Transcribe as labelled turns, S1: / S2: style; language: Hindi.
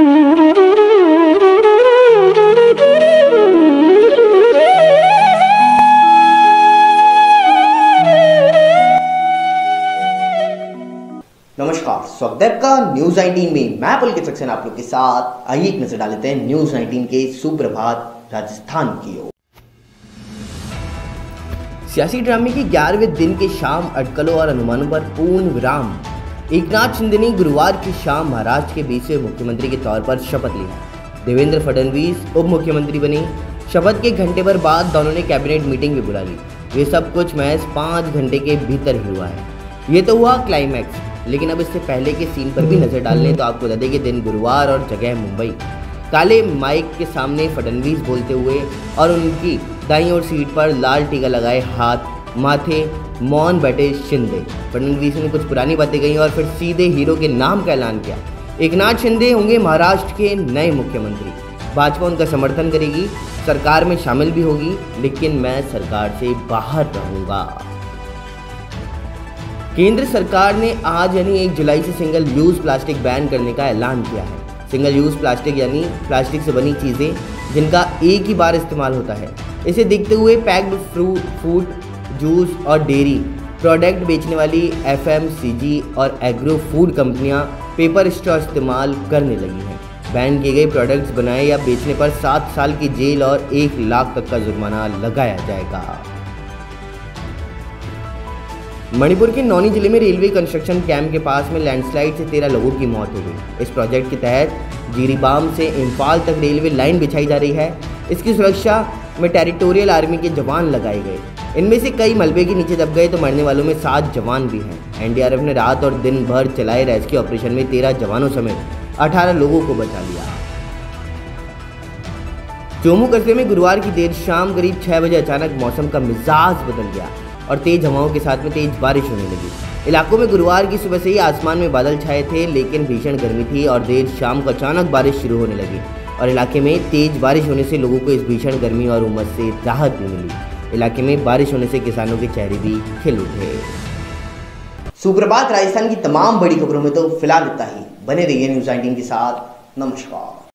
S1: नमस्कार, स्वागत है आपका न्यूज 19 में। मैं पुलकित सक्सेना आप लोग के साथ। आइए एक नजर डालते हैं न्यूज 19 के सुप्रभात राजस्थान की ओर। सियासी ड्रामे के 11वें दिन के शाम अटकलों और अनुमानों पर पूर्ण विराम। एकनाथ शिंदे ने गुरुवार की शाम महाराष्ट्र के 20वें मुख्यमंत्री के तौर पर शपथ ली। देवेंद्र फडणवीस उप मुख्यमंत्री बने। शपथ के घंटे भर बाद दोनों ने कैबिनेट मीटिंग भी बुला ली। ये सब कुछ महज 5 घंटे के भीतर ही हुआ है। ये तो हुआ क्लाइमैक्स, लेकिन अब इससे पहले के सीन पर भी नजर डाल लें तो आपको बता दें कि दिन गुरुवार और जगह मुंबई। काले माइक के सामने फडणवीस बोलते हुए और उनकी दाईं ओर सीट पर लाल टीका लगाए हाथ माथे मौन बैठे शिंदे। फडणवीस ने कुछ पुरानी बातें कही और फिर सीधे हीरो के नाम का ऐलान किया। एकनाथ शिंदे होंगे महाराष्ट्र के नए मुख्यमंत्री। भाजपा उनका समर्थन करेगी, सरकार में शामिल भी होगी, लेकिन मैं सरकार से बाहर रहूंगा। केंद्र सरकार ने आज यानी 1 जुलाई से सिंगल यूज़ प्लास्टिक बैन करने का ऐलान किया है। सिंगल यूज़ प्लास्टिक यानी प्लास्टिक से बनी चीज़ें जिनका एक ही बार इस्तेमाल होता है। इसे देखते हुए पैक्ड फूड, जूस और डेयरी प्रोडक्ट बेचने वाली FMCG और एग्रो फूड कंपनियां पेपर स्ट्रॉ इस्तेमाल करने लगी हैं। बैन किए गए प्रोडक्ट्स बनाए या बेचने पर 7 साल की जेल और 1 लाख तक का जुर्माना लगाया जाएगा। मणिपुर के नौनी जिले में रेलवे कंस्ट्रक्शन कैंप के पास में लैंडस्लाइड से 13 लोगों की मौत हो गई। इस प्रोजेक्ट के तहत जीरीबाम से इम्फाल तक रेलवे लाइन बिछाई जा रही है। इसकी सुरक्षा में टेरिटोरियल आर्मी के जवान लगाए गए। इनमें से कई मलबे के नीचे दब गए तो मरने वालों में 7 जवान भी हैं। NDRF ने रात और दिन भर चलाए रेस्क्यू ऑपरेशन में 13 जवानों समेत 18 लोगों को बचा लिया। जम्मू कस्बे में गुरुवार की देर शाम करीब 6 बजे अचानक मौसम का मिजाज बदल गया और तेज हवाओं के साथ में तेज बारिश होने लगी। इलाकों में गुरुवार की सुबह से ही आसमान में बादल छाए थे, लेकिन भीषण गर्मी थी और देर शाम को अचानक बारिश शुरू होने लगी और इलाके में तेज बारिश होने से लोगों को इस भीषण गर्मी और उमस से राहत भी मिली। इलाके में बारिश होने से किसानों के चेहरे भी खिल उठे। सुप्रभात राजस्थान की तमाम बड़ी खबरों में तो फिलहाल इतना ही। बने रहिए न्यूज 19 के साथ। नमस्कार।